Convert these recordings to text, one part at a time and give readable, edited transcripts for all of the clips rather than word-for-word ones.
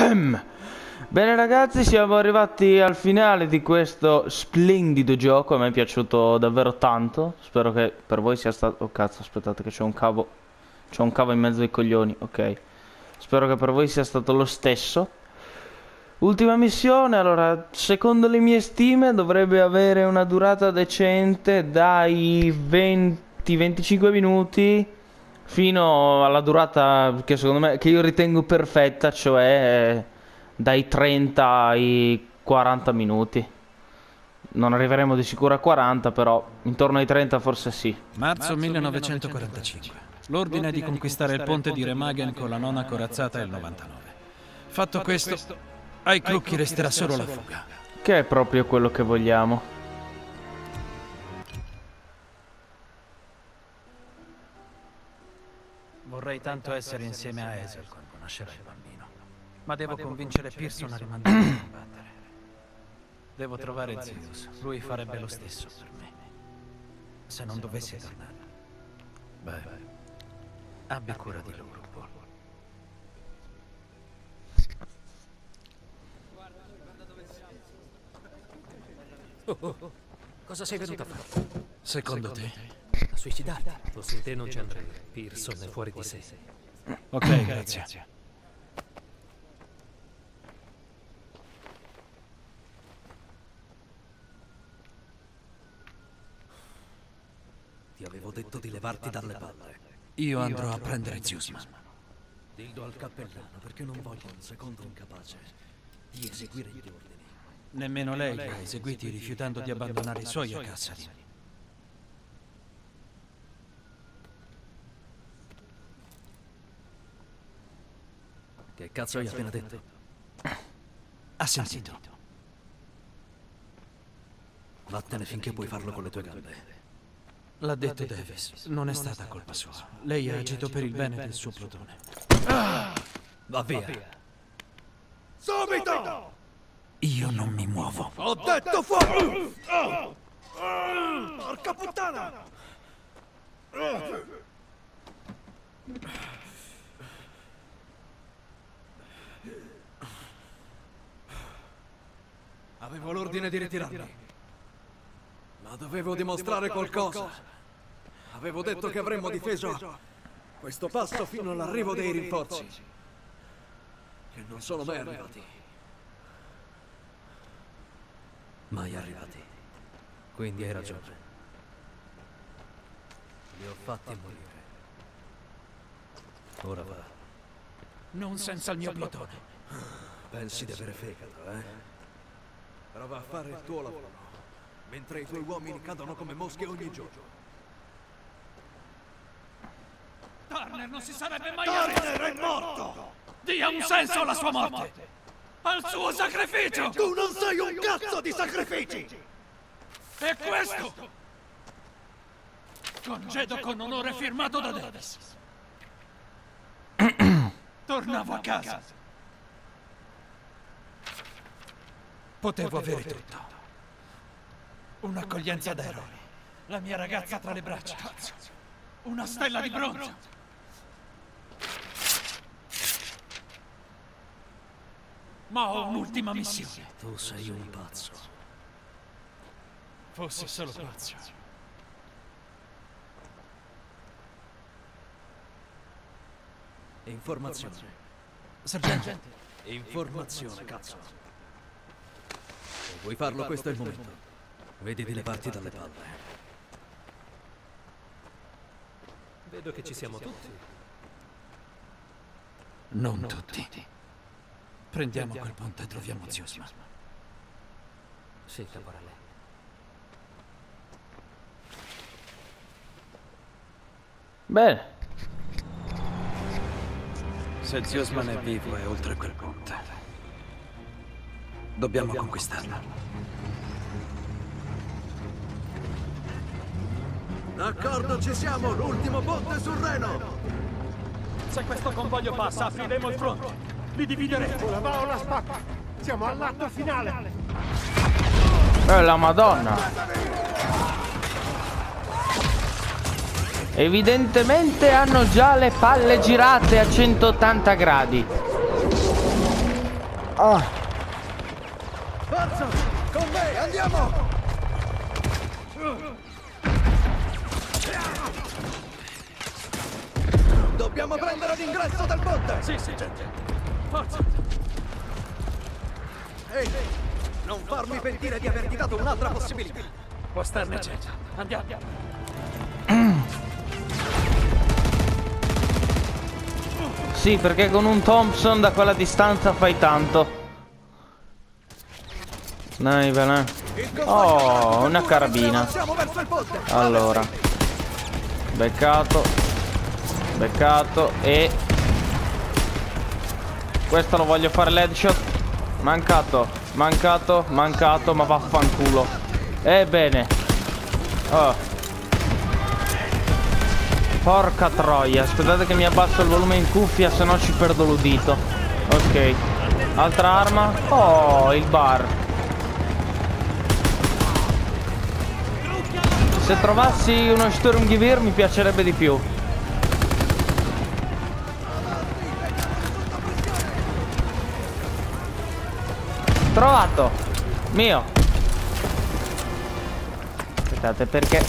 Bene ragazzi, siamo arrivati al finale di questo splendido gioco. A me è piaciuto davvero tanto. Spero che per voi sia stato... Oh cazzo, aspettate che c'è un cavo. C'è un cavo in mezzo ai coglioni, ok. Spero che per voi sia stato lo stesso. Ultima missione, allora, secondo le mie stime dovrebbe avere una durata decente dai 20-25 minuti fino alla durata che secondo me, che io ritengo perfetta, cioè dai 30 ai 40 minuti. Non arriveremo di sicuro a 40, però intorno ai 30 forse sì. Marzo 1945. L'ordine è di conquistare il ponte di Remagen con la nona corazzata e il 99. Fatto questo, ai Crocchi resterà solo la fuga. Che è proprio quello che vogliamo. Vorrei tanto essere insieme a Hazel quando nascerà il bambino. Ma devo convincere Pearson a rimandare a combattere. Devo trovare Zeus. Lui farebbe lo stesso per me. Se non dovessi tornare. Beh, abbi cura di loro, Paul. Cosa sei venuto a fare? Secondo te? A suicidarti? Fossi in te non ci andrei. Pearson è fuori di sé. Ok, grazie. Ti avevo detto di levarti dalle palle. Io andrò a prendere Zeusman. Dillo al cappellano perché non voglio un secondo incapace di eseguire gli ordini. Nemmeno lei li ha eseguiti rifiutando di abbandonare i suoi a Cassari. Che cazzo hai appena detto? Ha sentito. Vattene finché puoi farlo con le tue gambe. L'ha detto Davis. Non è stata colpa sua. Lei ha agito per il bene del suo plotone. Va via. Subito! Io non mi muovo. Ho detto fuori! Porca puttana! Avevo l'ordine di ritirarmi. Ma dovevo dimostrare qualcosa. Avevo detto che avremmo difeso questo passo fino all'arrivo dei rinforzi. Che non sono mai arrivati. Mai arrivati. Quindi hai ragione. Li ho fatti morire. Ora va. Non senza il mio plotone. Pensi di avere fegato, eh? Prova a fare il tuo lavoro, mentre i tuoi uomini cadono come mosche ogni giorno. Turner non si sarebbe mai Turner è morto! Dia un senso alla sua morte! Al suo sacrificio! Tu non sei un cazzo di sacrifici! E questo? Congedo con onore firmato da Davis. Tornavo a casa. Potevo avere tutto. Un'accoglienza da eroe. La mia ragazza tra le braccia. Una stella di bronzo. Ma ho un'ultima missione. Tu sei un pazzo. Fosse solo pazzo. Informazione. Sergente. Informazione, cazzo. Se vuoi farlo, questo è il momento. Vedi di levarti dalle palle. Vedo che ci siamo tutti. Non tutti. Prendiamo quel ponte e troviamo Zeusman. Sì, caporale. Bene. Se Zeusman è vivo è oltre quel ponte. Dobbiamo conquistarlo. D'accordo, ci siamo! L'ultimo ponte sul Reno! Se questo convoglio passa, apriremo il fronte. Li divideremo. La va o la spacca. Siamo all'atto finale. La Madonna. Evidentemente hanno già le palle girate a 180 gradi. Forza! Con me, andiamo! Dobbiamo prendere l'ingresso del ponte! Sì, gente. Forza. Ehi, non farmi pentire di averti dato un'altra possibilità! Può starne certo. Andiamo. Sì, perché con un Thompson da quella distanza fai tanto. Dai, bene. Oh, una carabina. Avanziamo verso il ponte! Allora. Beccato. Beccato e... questo lo voglio fare l'headshot. Mancato. Mancato. Mancato. Ma vaffanculo. Ebbene. Oh. Porca troia. Aspettate che mi abbasso il volume in cuffia, se no ci perdo l'udito. Ok. Altra arma. Oh, il bar. Se trovassi uno Sturmgewehr mi piacerebbe di più. Trovato. Mio. Aspettate, perché?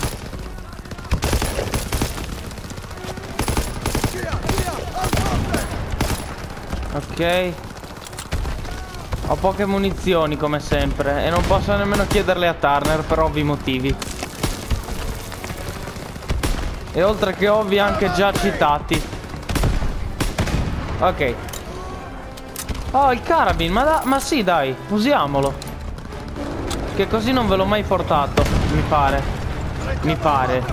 Ok. Ho poche munizioni come sempre e non posso nemmeno chiederle a Turner per ovvi motivi. E oltre che ovvi anche già citati. Ok. Oh, il carabin, ma sì, dai, usiamolo. Che così non ve l'ho mai portato, mi pare. Mi pare.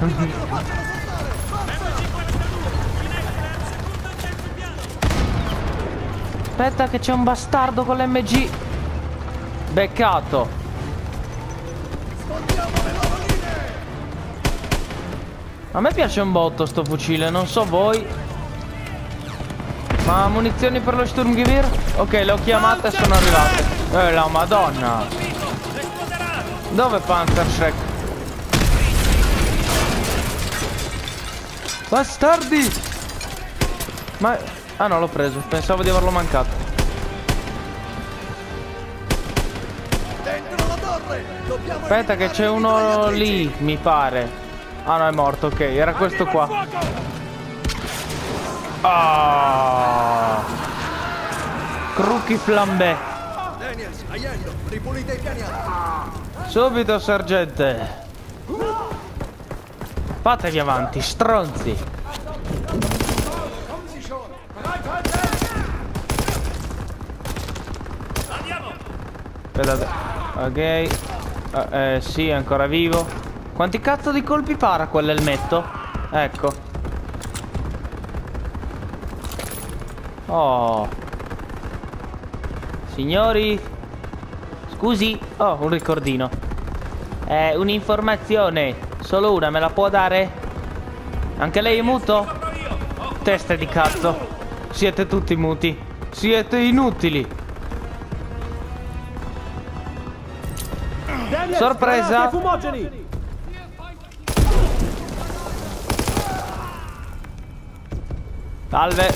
Aspetta che c'è un bastardo con l'MG. Beccato. A me piace un botto sto fucile, non so voi. Ma munizioni per lo Sturmgewehr? Ok, le ho chiamate e sono arrivate. La madonna. Dove Panzerschreck? Bastardi! Ma... ah no, l'ho preso, pensavo di averlo mancato. Dentro la torre! Dobbiamo Aspetta che c'è uno lì, mi pare. Ah no, è morto, ok, era questo qua. Ah! Crookie flambé. Daniels, Aiello, ripulite i piani alti. Subito, sergente. Fatevi avanti, stronzi. Aspettate. Ok. Sì, è ancora vivo. Quanti cazzo di colpi para quell'elmetto? Ecco. Oh. Signori. Scusi. Oh, un ricordino. Un'informazione. Solo una, me la può dare? Anche lei è muto? Teste di cazzo. Siete tutti muti. Siete inutili. Sorpresa. Salve.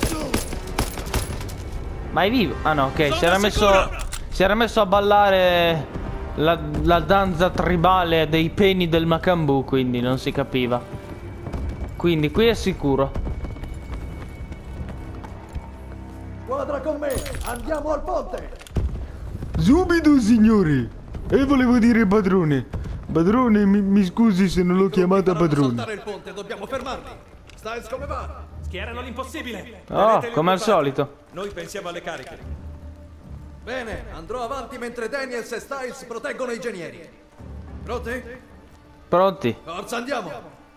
Ma è vivo? Ah no, ok, si era messo a ballare la danza tribale dei peni del Macambù, quindi non si capiva. Quindi qui è sicuro. Squadra con me, andiamo al ponte. Subito, signori. E volevo dire padrone. Padrone, mi scusi se non l'ho chiamata padrone. Saltare il ponte, dobbiamo fermarli. Styles, come va? Schierano l'impossibile. Oh, come al solito. Noi pensiamo alle cariche. Bene, andrò avanti mentre Daniels e Styles proteggono i genieri. Pronti? Pronti? Forza, andiamo.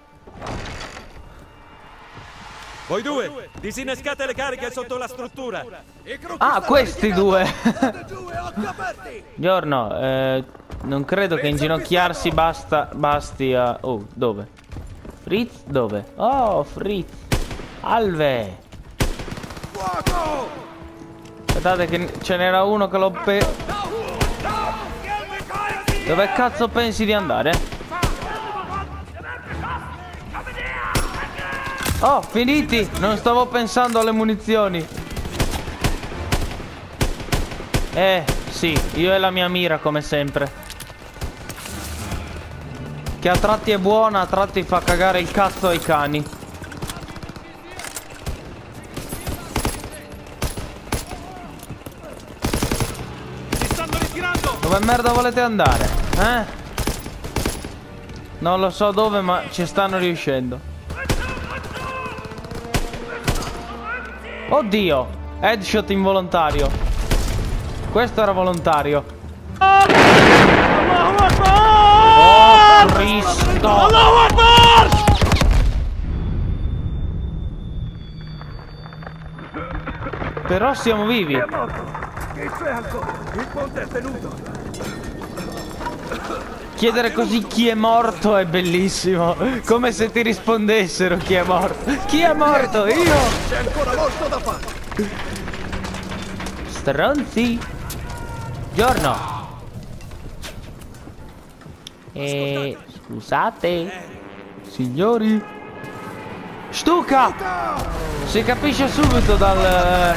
Voi due, disinnescate le cariche sotto la struttura. Ah, questi due. Giù e occhi aperti. Giorno, non credo che inginocchiarsi basti a... Oh, dove? Fritz? Dove? Oh, Fritz. Alve. Fuoco! Aspettate che ce n'era uno che l'ho Dove cazzo pensi di andare? Oh, finiti! Non stavo pensando alle munizioni. Sì, io e la mia mira come sempre. Che a tratti è buona, a tratti fa cagare il cazzo ai cani. Si stanno ritirando! Dove merda volete andare? Non lo so dove, ma ci stanno riuscendo. Oddio! Headshot involontario. Questo era volontario. Oh Cristo! Però siamo vivi. Il certo, il ponte è tenuto. Chiedere così chi è morto è bellissimo. Come se ti rispondessero chi è morto. Chi è morto? Io! C'è ancora molto da fare. Stronzi. Giorno. Scusate. Signori. Stuca! Si capisce subito dal...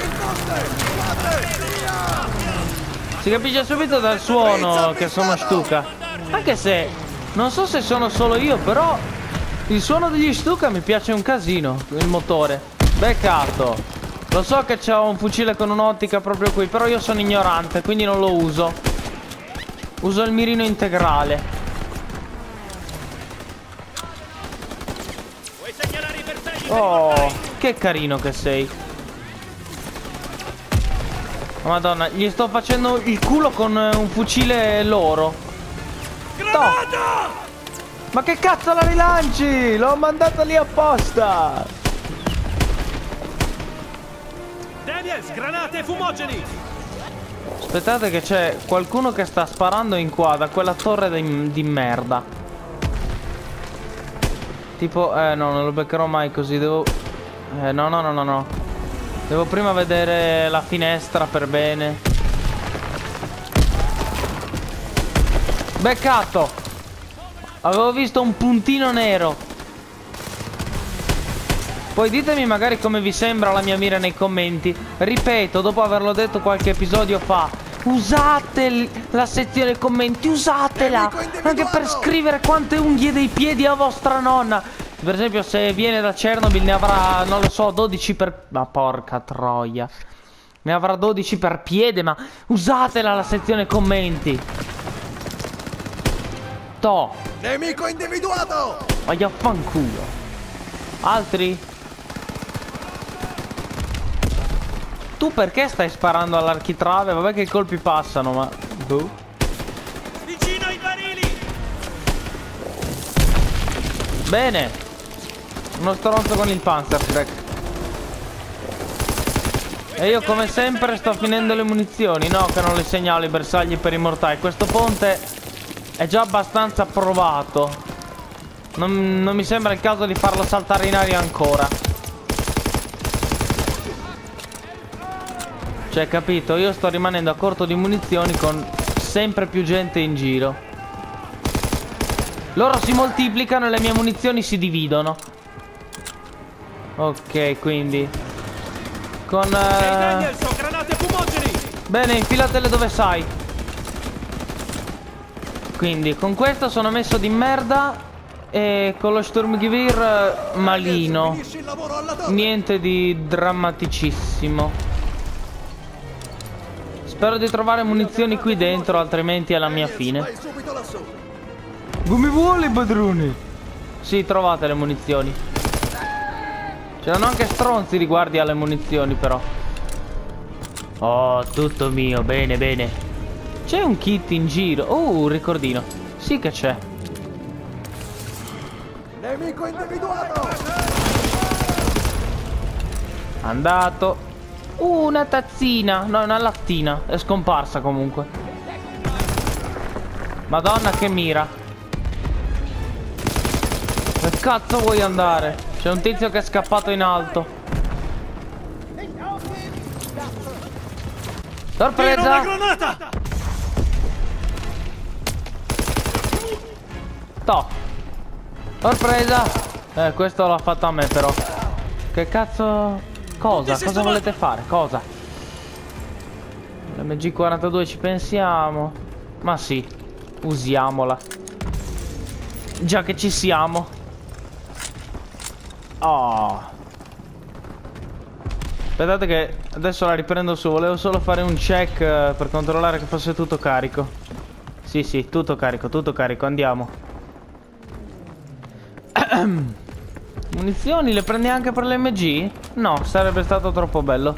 Si capisce subito dal suono che sono Stuka. Anche se non so se sono solo io, però il suono degli Stuka mi piace un casino. Il motore. Beccato. Lo so che c'ho un fucile con un'ottica proprio qui, però io sono ignorante, quindi non lo uso. Uso il mirino integrale. Oh, che carino che sei. Madonna, gli sto facendo il culo con un fucile loro. Granata! Ma che cazzo la rilanci? L'ho mandata lì apposta. Daniels, granate e fumogeni! Aspettate che c'è qualcuno che sta sparando in qua da quella torre di merda. Tipo, no, non lo beccherò mai così, devo... no. Devo prima vedere la finestra per bene. Beccato! Avevo visto un puntino nero. Poi ditemi magari come vi sembra la mia mira nei commenti. Ripeto, dopo averlo detto qualche episodio fa, usate la sezione commenti, usatela! Anche per scrivere quante unghie dei piedi ha vostra nonna. Per esempio, se viene da Chernobyl ne avrà, non lo so, 12 per... Ma porca troia. Ne avrà 12 per piede, ma usatela la sezione commenti. To. Nemico individuato! Vai a fanculo. Altri? Tu perché stai sparando all'architrave? Vabbè che i colpi passano, ma... boh. Vicino ai barili! Bene. Uno stronzo con il Panzerschreck. E io come sempre sto finendo le munizioni. No, che non le segnalo i bersagli per i mortai. Questo ponte è già abbastanza provato. Non mi sembra il caso di farlo saltare in aria ancora. Cioè, capito? Io sto rimanendo a corto di munizioni con sempre più gente in giro. Loro si moltiplicano e le mie munizioni si dividono. Ok, quindi con... Daniels, ho granate fumogeni! Bene, infilatele dove sai. Quindi con questo sono messo di merda. E con lo Sturmgewehr malino. Finisci il lavoro alla torre. Niente di drammaticissimo. Spero di trovare munizioni qui dentro, altrimenti è la mia fine. Vai subito lassù. Come vuole, padrone? Sì, trovate le munizioni. C'erano anche stronzi riguardi alle munizioni, però. Oh, tutto mio, bene, bene. C'è un kit in giro. Un ricordino. Sì che c'è. Nemico individuato! Andato. Una tazzina. No, una lattina. È scomparsa comunque. Madonna che mira. Dove cazzo vuoi andare? C'è un tizio che è scappato in alto. Sorpresa! Una granata! To. Sorpresa! Questo l'ha fatto a me però. Che cazzo... Cosa? Cosa volete fare? Cosa? L'MG42 ci pensiamo. Ma sì, usiamola. Già che ci siamo. Oh. Aspettate che adesso la riprendo su. Volevo solo fare un check per controllare che fosse tutto carico. Sì, sì, tutto carico, andiamo. Munizioni le prendi anche per l'MG? No, sarebbe stato troppo bello.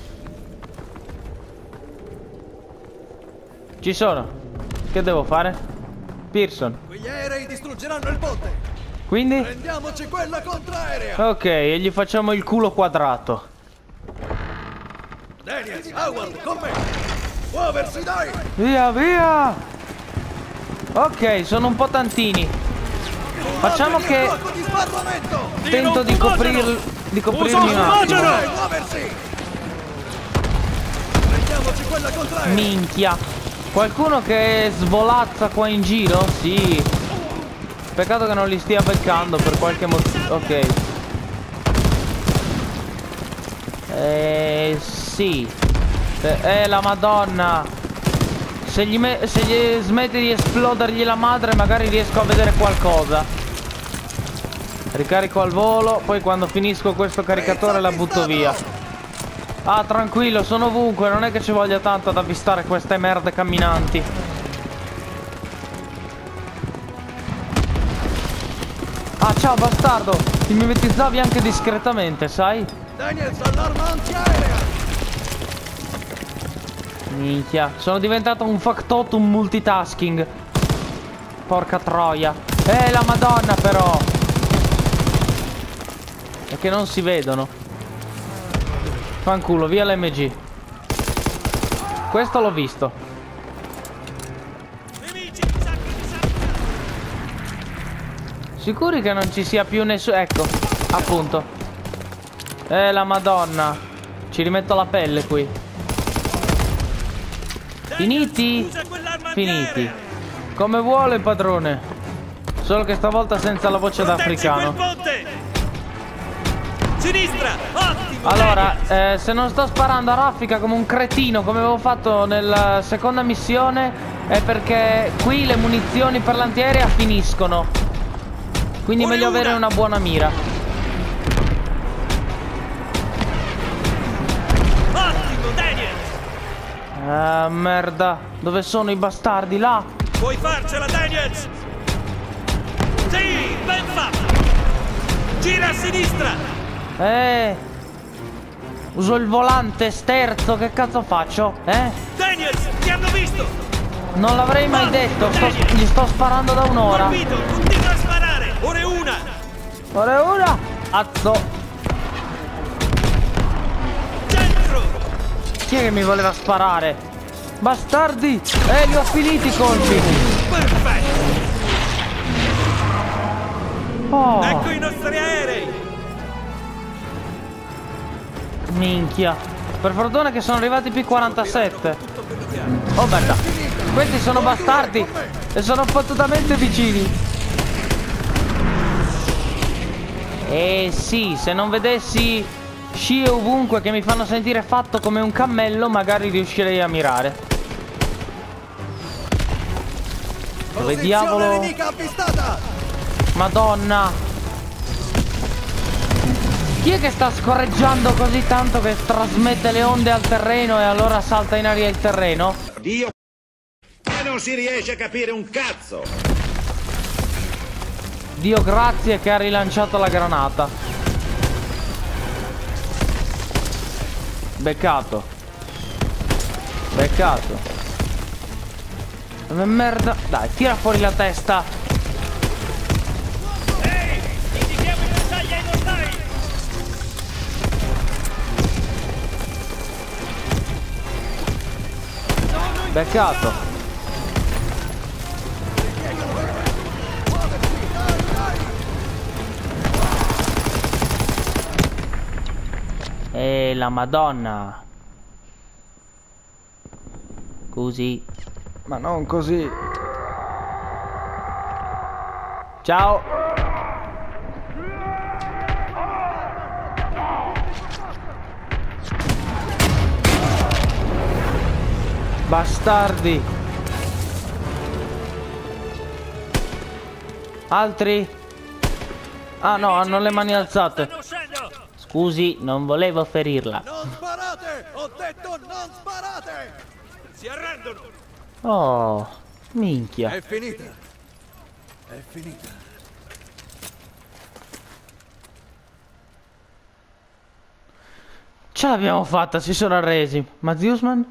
Ci sono. Che devo fare? Pearson. Quegli aerei distruggeranno il ponte. Quindi? Prendiamoci quella contraerea. Ok, e gli facciamo il culo quadrato. Daniels, Howard, con me. Muoversi, dai. Via, via. Ok, sono un po' tantini. Facciamo che Fuoco di sbarramento. tento di coprirmi un attimo. Muoversi. Prendiamoci quella contraerea. Minchia. Qualcuno che svolazza qua in giro? Sì. Peccato che non li stia beccando per qualche motivo. Ok. Sì. La madonna. Se gli smette di esplodergli la madre magari riesco a vedere qualcosa. Ricarico al volo. Poi quando finisco questo caricatore la butto via. Ah, tranquillo, sono ovunque. Non è che ci voglia tanto ad avvistare queste merde camminanti. Ah, ciao bastardo. Ti mimetizzavi anche discretamente, sai? Daniels, allarma antiaerea. Minchia, sono diventato un factotum multitasking. Porca troia. La madonna però. È che non si vedono. Fanculo, via l'MG. Questo l'ho visto. Sicuri che non ci sia più nessuno? Ecco, appunto. La madonna. Ci rimetto la pelle qui. Finiti? Finiti. Come vuole, padrone. Solo che stavolta senza la voce d'africano. Sinistra! Ottimo! Allora, se non sto sparando a raffica come un cretino come avevo fatto nella seconda missione, è perché qui le munizioni per l'antiaerea finiscono. Quindi è meglio avere una buona mira. Ottimo, Daniel! Ah, merda. Dove sono i bastardi? Là? Puoi farcela, Daniels! Sì, ben fatto! Gira a sinistra! Uso il volante, sterzo, che cazzo faccio? Daniels, ti hanno visto! Non l'avrei mai detto, gli sto sparando da un'ora. Colpito, continua a sparare! Ora è una! Ora è una! Cazzo! Centro! Chi è che mi voleva sparare? Bastardi! Li ho finiti i colpi! Perfetto! Oh! Ecco i nostri aerei! Minchia. Per fortuna che sono arrivati P47. Oh merda. Questi sono bastardi e sono fottutamente vicini. Sì, se non vedessi scie ovunque che mi fanno sentire fatto come un cammello, magari riuscirei a mirare. Dove diavolo? Madonna. Chi è che sta scorreggiando così tanto che trasmette le onde al terreno e allora salta in aria il terreno? Dio, e non si riesce a capire un cazzo. Dio grazie che ha rilanciato la granata. Beccato. Beccato. Merda. Dai, tira fuori la testa. Ehi, indichiamo i bersagli ai nostri! Beccato. La madonna. Così. Ma non così. Ciao. Bastardi. Altri? Ah no, hanno le mani alzate. Scusi, non volevo ferirla. Non sparate! Ho detto non sparate! Si arrendono! Oh, minchia. È finita. È finita. Ce l'abbiamo fatta, si sono arresi. Ma Zeusman?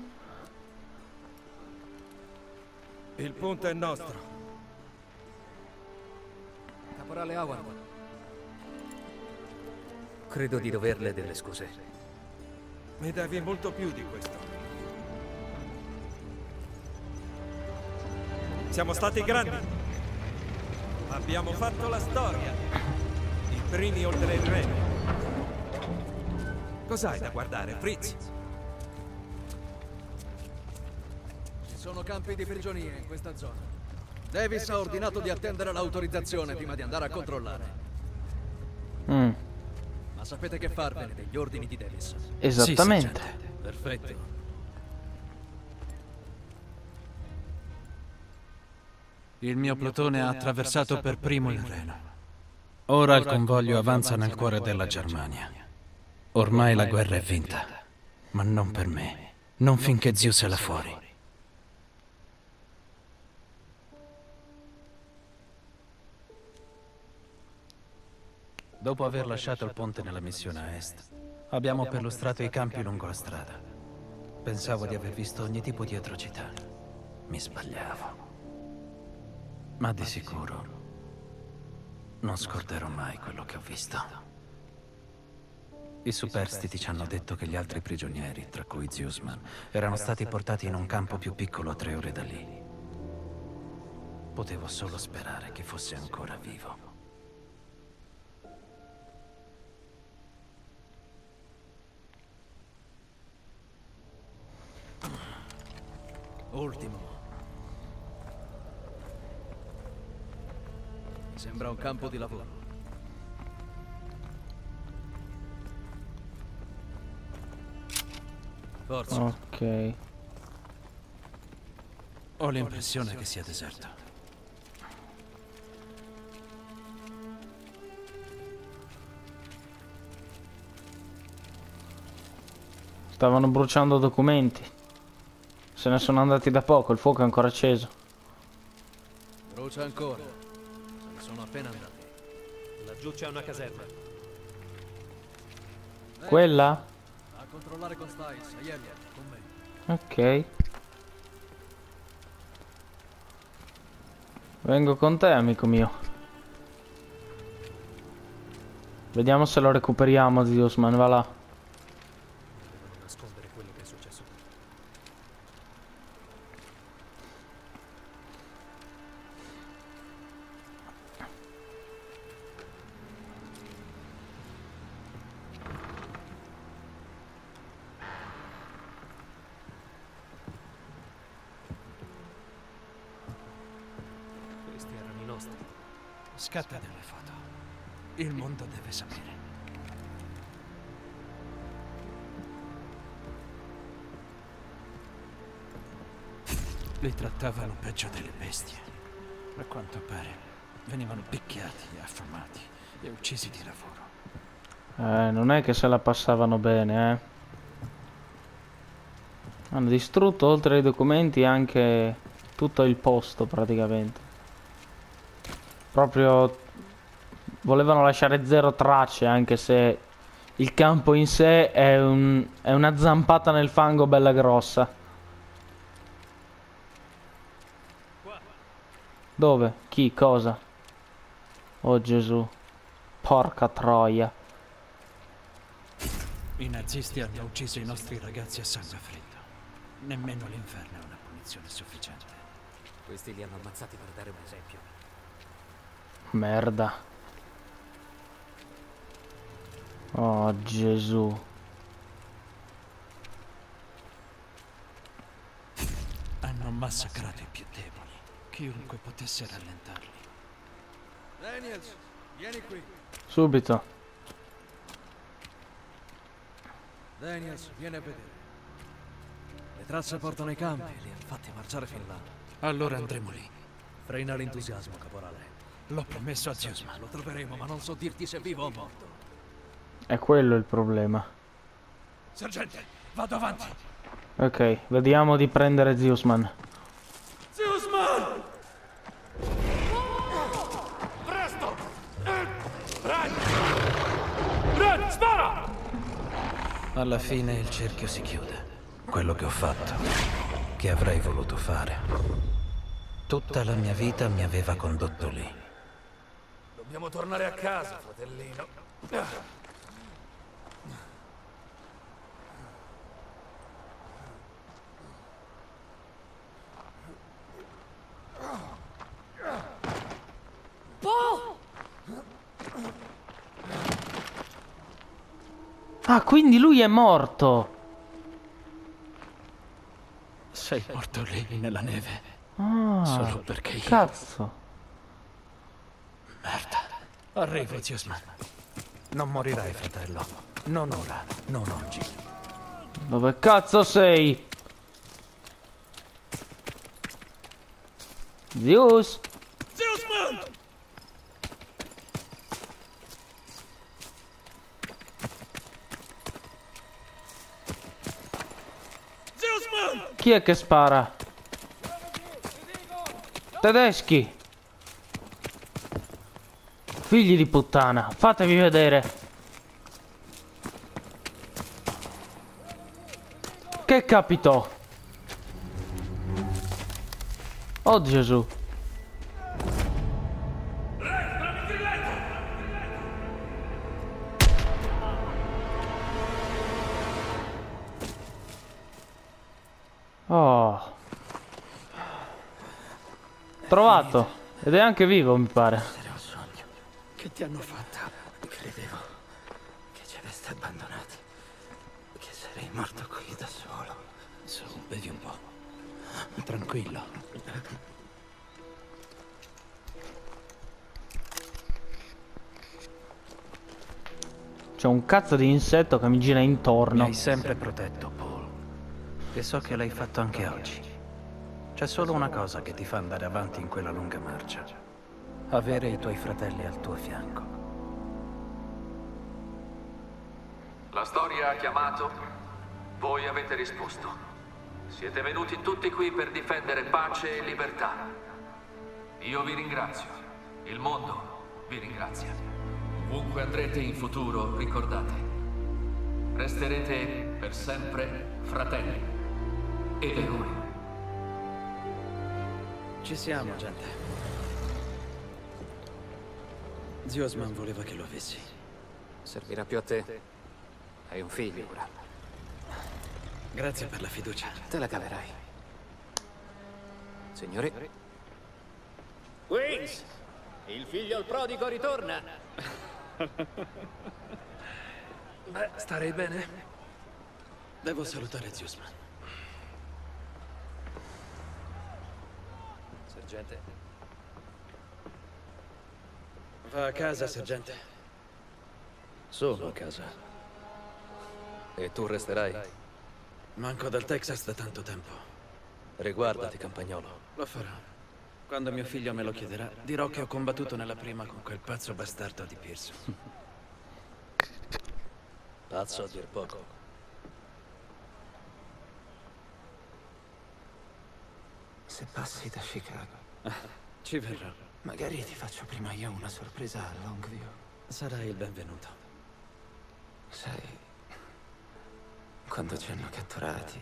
Il punto è nostro. Caporale Howard. Credo di doverle delle scuse. Mi devi molto più di questo. Siamo stati grandi. Abbiamo fatto la storia. I primi oltre il Reno. Cos'hai da guardare, Fritz? Ci sono campi di prigionia in questa zona. Davis ha ordinato di attendere l'autorizzazione prima di andare a controllare. Ma sapete che farvene degli ordini di Davis? Esattamente. Sì, sergente. Perfetto. Il mio plotone ha attraversato per primo il Reno. Ora il convoglio avanza nel cuore della Germania. Ormai la guerra è vinta, ma non per me. Non finché Zeus è là fuori. Dopo aver lasciato il ponte nella missione a est, abbiamo perlustrato i campi lungo la strada. Pensavo di aver visto ogni tipo di atrocità. Mi sbagliavo. Ma di sicuro non scorderò mai quello che ho visto. I superstiti ci hanno detto che gli altri prigionieri, tra cui Zeusman, erano stati portati in un campo più piccolo a 3 ore da lì. Potevo solo sperare che fosse ancora vivo. Ultimo. Mi sembra un campo di lavoro. Forza. Ok. Ho l'impressione che sia deserto. Stavano bruciando documenti. Se ne sono andati da poco, il fuoco è ancora acceso. Brucia ancora. Se ne sono appena andati. Laggiù c'è una caserma. Quella? A controllare con Stiles, a Elliot, con me. Ok. Vengo con te, amico mio. Vediamo se lo recuperiamo, Zeusman, va là. Devono nascondere quello che è successo. Questi erano i nostri. Scatta delle foto. Il mondo deve sapere. Li trattavano peggio delle bestie. A quanto pare venivano picchiati, affamati e uccisi di lavoro. Non è che se la passavano bene, eh. Hanno distrutto oltre ai documenti anche tutto il posto praticamente. Proprio volevano lasciare zero tracce, anche se il campo in sé è una zampata nel fango bella grossa. Dove? Chi? Cosa? Oh Gesù. Porca troia. I nazisti hanno ucciso i nostri ragazzi a sangue freddo. Nemmeno l'inferno è una punizione sufficiente. Questi li hanno ammazzati per dare un esempio. Merda. Oh Gesù. Hanno massacrato i più deboli. Chiunque potesse rallentarli. Daniels, vieni qui. Subito. Daniels, vieni a vedere. Le tracce portano ai campi, li ha fatti marciare fin là. Allora andremo lì. Frena l'entusiasmo, caporale. L'ho promesso a Zeusman. Lo troveremo, ma non so dirti se è vivo o morto. È quello il problema. Sergente, vado avanti. Ok, vediamo di prendere Zeusman. Zeusman! Presto! Ren, spara! Alla fine il cerchio si chiude. Quello che ho fatto, che avrei voluto fare. Tutta la mia vita mi aveva condotto lì. Dobbiamo tornare a casa, fratellino. Ah, quindi lui è morto. Sei morto lì nella neve. Ah, Solo perché io... cazzo. Merda. Arrivo, Zeusman. Non morirai, fratello. Non ora, non oggi. Dove cazzo sei? Zeus? Zeusman! Zeusman! Chi è che spara? Tedeschi! Figli di puttana, fatevi vedere! Che capitò? Oh Gesù! Oh. Trovato. Ed è anche vivo, mi pare. Era un sogno. Che ti hanno fatta? Credevo che ci avreste abbandonati. Che sarei morto qui da solo. Su, bevi un po'. Tranquillo. C'è un cazzo di insetto che mi gira Mi intorno. hai sempre protetto, Paul. E so che l'hai fatto anche oggi. C'è solo una cosa che ti fa andare avanti in quella lunga marcia. Avere i tuoi fratelli al tuo fianco. La storia ha chiamato, voi avete risposto. Siete venuti tutti qui per difendere pace e libertà. Io vi ringrazio. Il mondo vi ringrazia. Ovunque andrete in futuro, ricordate. Resterete per sempre fratelli ed eroi. Ci siamo, gente. Zeusman voleva che lo avessi. Servirà più a te. Hai un figlio ora. Grazie per la fiducia. Te la caverai. Signori. Wings! Il figlio al prodigo ritorna! Beh, starei bene. Devo salutare Zeusman. Sergente. Va a casa, sergente. Sono a casa. E tu resterai? Manco dal Texas da tanto tempo. Riguardati, campagnolo. Lo farò. Quando mio figlio me lo chiederà, dirò che ho combattuto nella prima con quel pazzo bastardo di Pierce. Pazzo a dir poco. Se passi da Chicago. Ci verrò. Magari ti faccio prima io una sorpresa a Longview. Sarai il benvenuto. Sai, quando ci hanno catturati,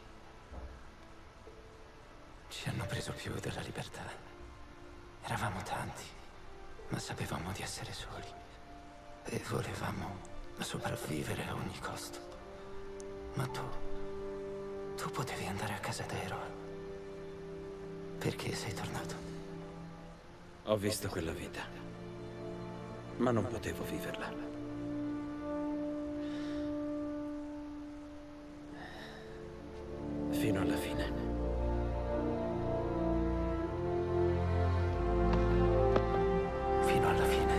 ci hanno preso più della libertà. Eravamo tanti, ma sapevamo di essere soli. E volevamo sopravvivere a ogni costo. Ma tu potevi andare a casa da eroe. Perché sei tornato? Ho visto quella vita, ma non potevo viverla. Fino alla fine. Fino alla fine.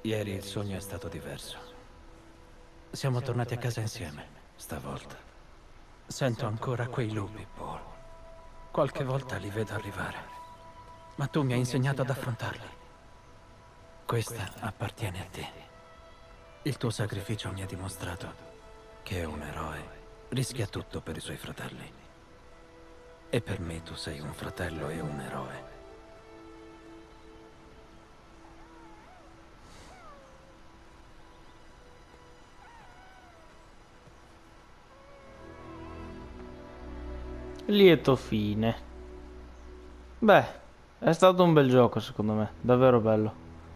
Ieri il sogno è stato diverso. Siamo tornati a casa insieme, stavolta. Sento ancora quei lupi, Paul. Qualche volta li vedo arrivare. Ma tu mi hai insegnato ad affrontarli. Questa appartiene a te. Il tuo sacrificio mi ha dimostrato che un eroe rischia tutto per i suoi fratelli. E per me tu sei un fratello e un eroe. Lieto fine. Beh, è stato un bel gioco secondo me, davvero bello.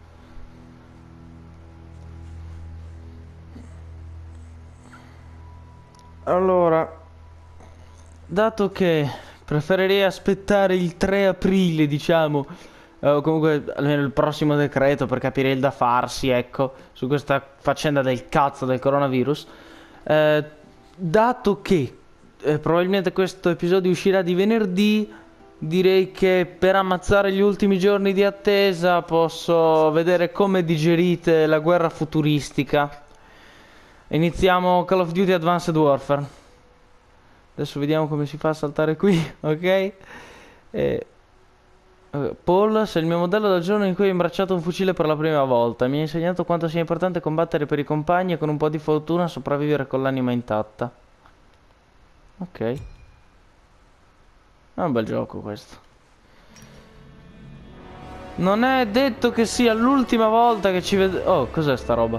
Allora, dato che preferirei aspettare il 3 aprile, diciamo, comunque almeno il prossimo decreto per capire il da farsi, ecco, su questa faccenda del cazzo del coronavirus, dato che probabilmente questo episodio uscirà di venerdì, direi che per ammazzare gli ultimi giorni di attesa posso vedere come digerite la guerra futuristica. Iniziamo Call of Duty Advanced Warfare. Adesso vediamo come si fa a saltare qui, ok? Paul, sei il mio modello dal giorno in cui hai imbracciato un fucile per la prima volta. Mi hai insegnato quanto sia importante combattere per i compagni e con un po' di fortuna sopravvivere con l'anima intatta. Ok. È un bel gioco questo. Non è detto che sia l'ultima volta che ci vediamo. Oh, cos'è sta roba?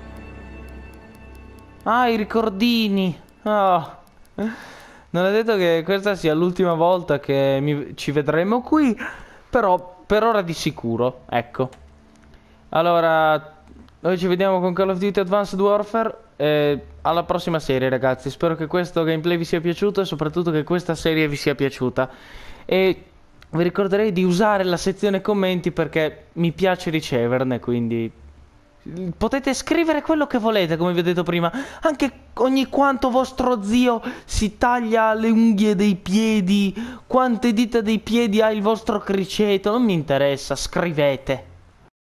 Ah, i ricordini. Oh. Non è detto che questa sia l'ultima volta che ci vedremo qui. Però per ora di sicuro. Ecco. Allora, noi ci vediamo con Call of Duty Advanced Warfare. Alla prossima serie, ragazzi. Spero che questo gameplay vi sia piaciuto e soprattutto che questa serie vi sia piaciuta. E vi ricorderei di usare la sezione commenti perché mi piace riceverne, quindi potete scrivere quello che volete, come vi ho detto prima. Anche ogni quanto vostro zio si taglia le unghie dei piedi, quante dita dei piedi ha il vostro criceto, non mi interessa, scrivete.